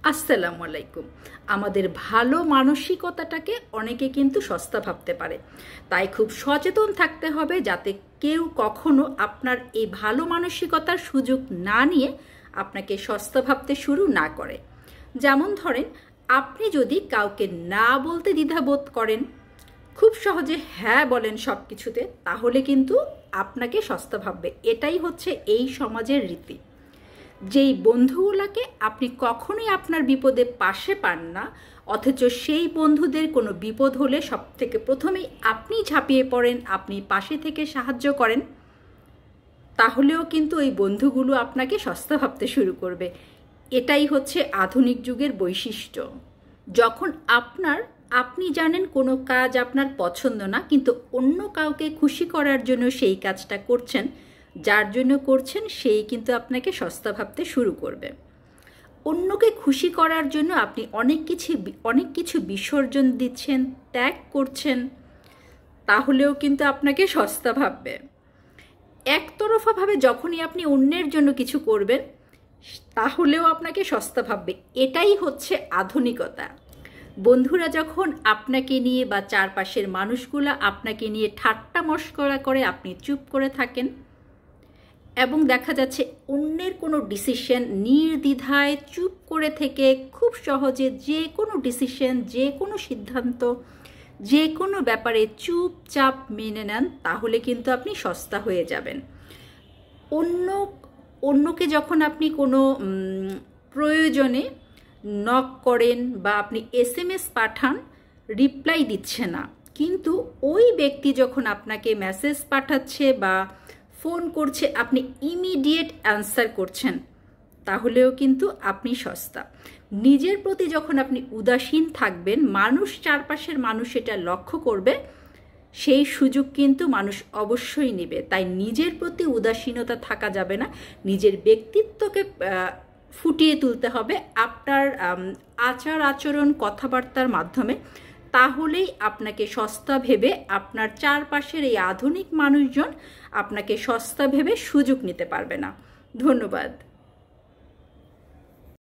আসসালামু আলাইকুম। আমাদের ভালো মানসিকতাটাকে অনেকে কিন্তু সস্তা ভাবতে পারে, তাই খুব সচেতন থাকতে হবে যাতে কেউ কখনো আপনার এই ভালো মানসিকতার সুযোগ না নিয়ে আপনাকে সস্তা ভাবতে শুরু না করে। যেমন ধরেন, আপনি যদি কাউকে না বলতে দ্বিধাবোধ করেন, খুব সহজে হ্যাঁ বলেন সব কিছুতে, তাহলে কিন্তু আপনাকে সস্তা ভাববে। এটাই হচ্ছে এই সমাজের রীতি। যেই বন্ধুগুলোকে আপনি কখনোই আপনার বিপদে পাশে পান না, অথচ সেই বন্ধুদের কোনো বিপদ হলে সব থেকে প্রথমেই আপনি ঝাঁপিয়ে পড়েন, আপনি পাশে থেকে সাহায্য করেন, তাহলেও কিন্তু ওই বন্ধুগুলো আপনাকে সস্তা ভাবতে শুরু করবে। এটাই হচ্ছে আধুনিক যুগের বৈশিষ্ট্য। যখন আপনি জানেন কোনো কাজ আপনার পছন্দ না, কিন্তু অন্য কাউকে খুশি করার জন্য সেই কাজটা করছেন, যার জন্য করছেন সেই কিন্তু আপনাকে সস্তা ভাবতে শুরু করবে। অন্যকে খুশি করার জন্য আপনি অনেক কিছু বিসর্জন দিচ্ছেন, ত্যাগ করছেন, তাহলেও কিন্তু আপনাকে সস্তা ভাববে। একতরফাভাবে যখনই আপনি অন্যের জন্য কিছু করবেন, তাহলেও আপনাকে সস্তা ভাববে। এটাই হচ্ছে আধুনিকতা। বন্ধুরা যখন আপনাকে নিয়ে বা চারপাশের মানুষগুলো আপনাকে নিয়ে ঠাট্টা মশকরা করে, আপনি চুপ করে থাকেন এবং দেখা যাচ্ছে অন্যের কোনো ডিসিশন নির্দ্বিধায় চুপ করে থেকে খুব সহজে যে কোনো ডিসিশন, যে কোনো সিদ্ধান্ত, যে কোনো ব্যাপারে চুপচাপ মেনে নেন, তাহলে কিন্তু আপনি সস্তা হয়ে যাবেন। অন্যকে যখন আপনি কোনো প্রয়োজনে নক করেন বা আপনি SMS পাঠান, রিপ্লাই দিচ্ছে না, কিন্তু ওই ব্যক্তি যখন আপনাকে মেসেজ পাঠাচ্ছে বা ফোন করছে, আপনি ইমিডিয়েট অ্যান্সার করছেন, তাহলেও কিন্তু আপনি সস্তা। নিজের প্রতি যখন আপনি উদাসীন থাকবেন, চারপাশের মানুষ এটা লক্ষ্য করবে, সেই সুযোগ কিন্তু মানুষ অবশ্যই নেবে। তাই নিজের প্রতি উদাসীনতা থাকা যাবে না, নিজের ব্যক্তিত্বকে ফুটিয়ে তুলতে হবে আপনার আচার আচরণ, কথাবার্তার মাধ্যমে। তাহলেই আপনাকে সস্তা ভেবে আপনার চারপাশের এই আধুনিক মানুষজন আপনাকে সস্তা ভেবে সুযোগ নিতে পারবে না। ধন্যবাদ।